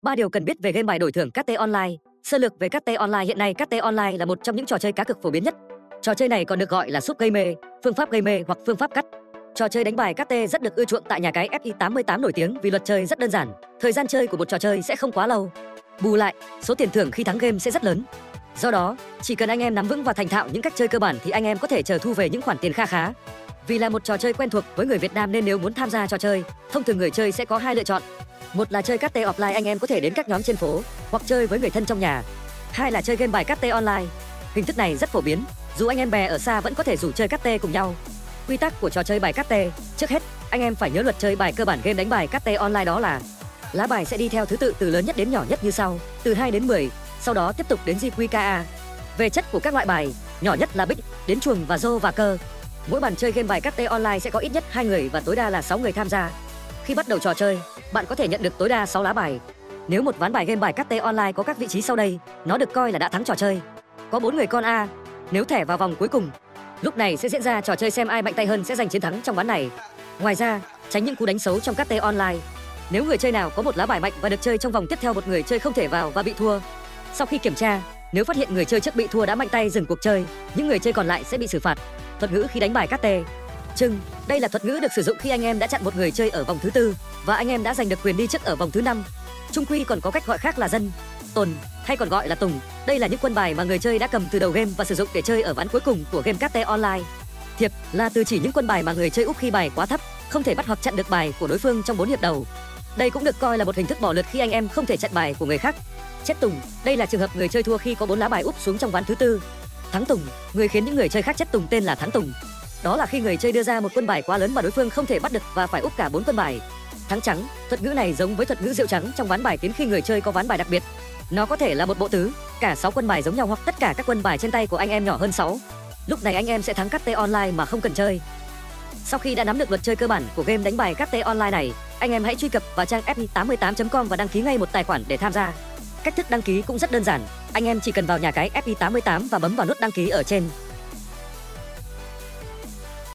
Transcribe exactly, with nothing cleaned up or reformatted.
ba điều cần biết về game bài đổi thưởng Carte Online. Sơ lược về Carte Online. Hiện nay Carte Online là một trong những trò chơi cá cược phổ biến nhất. Trò chơi này còn được gọi là súp gây mê, phương pháp gây mê hoặc phương pháp cắt. Trò chơi đánh bài Carte rất được ưa chuộng tại nhà cái F I tám mươi tám nổi tiếng vì luật chơi rất đơn giản. Thời gian chơi của một trò chơi sẽ không quá lâu. Bù lại, số tiền thưởng khi thắng game sẽ rất lớn. Do đó, chỉ cần anh em nắm vững và thành thạo những cách chơi cơ bản thì anh em có thể chờ thu về những khoản tiền kha khá. Vì là một trò chơi quen thuộc với người Việt Nam nên nếu muốn tham gia trò chơi, thông thường người chơi sẽ có hai lựa chọn. Một là chơi Carte offline, anh em có thể đến các nhóm trên phố hoặc chơi với người thân trong nhà. Hai là chơi game bài Carte online. Hình thức này rất phổ biến, dù anh em bè ở xa vẫn có thể rủ chơi Carte cùng nhau. Quy tắc của trò chơi bài Carte: trước hết, anh em phải nhớ luật chơi bài cơ bản game đánh bài Carte online, đó là lá bài sẽ đi theo thứ tự từ lớn nhất đến nhỏ nhất như sau, từ hai đến mười, sau đó tiếp tục đến gi quy ca a. Về chất của các loại bài, nhỏ nhất là bích, đến chuồng và rô và cơ. Mỗi bàn chơi game bài Carte online sẽ có ít nhất hai người và tối đa là sáu người tham gia. Khi bắt đầu trò chơi, bạn có thể nhận được tối đa sáu lá bài. Nếu một ván bài game bài Carte online có các vị trí sau đây, nó được coi là đã thắng trò chơi. Có bốn người con A. Nếu thẻ vào vòng cuối cùng, lúc này sẽ diễn ra trò chơi xem ai mạnh tay hơn sẽ giành chiến thắng trong ván này. Ngoài ra, tránh những cú đánh xấu trong Carte online. Nếu người chơi nào có một lá bài mạnh và được chơi trong vòng tiếp theo, một người chơi không thể vào và bị thua. Sau khi kiểm tra, nếu phát hiện người chơi trước bị thua đã mạnh tay dừng cuộc chơi, những người chơi còn lại sẽ bị xử phạt. Thuật ngữ khi đánh bài Carte: chưng. Đây là thuật ngữ được sử dụng khi anh em đã chặn một người chơi ở vòng thứ tư và anh em đã giành được quyền đi trước ở vòng thứ năm. Chung quy còn có cách gọi khác là dân, tồn hay còn gọi là tùng. Đây là những quân bài mà người chơi đã cầm từ đầu game và sử dụng để chơi ở ván cuối cùng của game Carte online. Thiệp là từ chỉ những quân bài mà người chơi úp khi bài quá thấp, không thể bắt hoặc chặn được bài của đối phương trong bốn hiệp đầu. Đây cũng được coi là một hình thức bỏ lượt khi anh em không thể chặn bài của người khác. Chết tùng. Đây là trường hợp người chơi thua khi có bốn lá bài úp xuống trong ván thứ tư. Thắng tùng. Người khiến những người chơi khác chết tùng tên là thắng tùng. Đó là khi người chơi đưa ra một quân bài quá lớn mà đối phương không thể bắt được và phải úp cả bốn quân bài. Thắng trắng. Thuật ngữ này giống với thuật ngữ rượu trắng trong ván bài tiến khi người chơi có ván bài đặc biệt. Nó có thể là một bộ tứ, cả sáu quân bài giống nhau hoặc tất cả các quân bài trên tay của anh em nhỏ hơn sáu. Lúc này anh em sẽ thắng Carte online mà không cần chơi. Sau khi đã nắm được luật chơi cơ bản của game đánh bài Carte online này, anh em hãy truy cập vào trang F I tám mươi tám chấm com và đăng ký ngay một tài khoản để tham gia. Cách thức đăng ký cũng rất đơn giản, anh em chỉ cần vào nhà cái F I tám mươi tám và bấm vào nút đăng ký ở trên.